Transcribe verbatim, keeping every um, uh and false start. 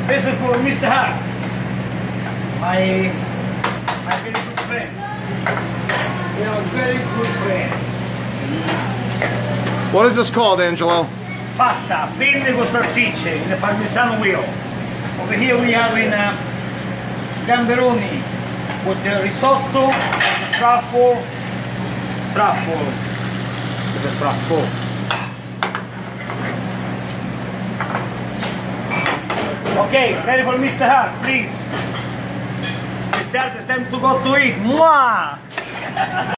This is for Mister Hart, my, my very good friend. You know, very good friend. What is this called, Angelo? Pasta, penne con salsicce, in the Parmesan wheel. Over here we have in uh, gamberoni with the risotto, the truffle, truffle, the truffle. Okay, ready for Mister Hart, please. Mister Hart, it's time to go to eat. Mwah!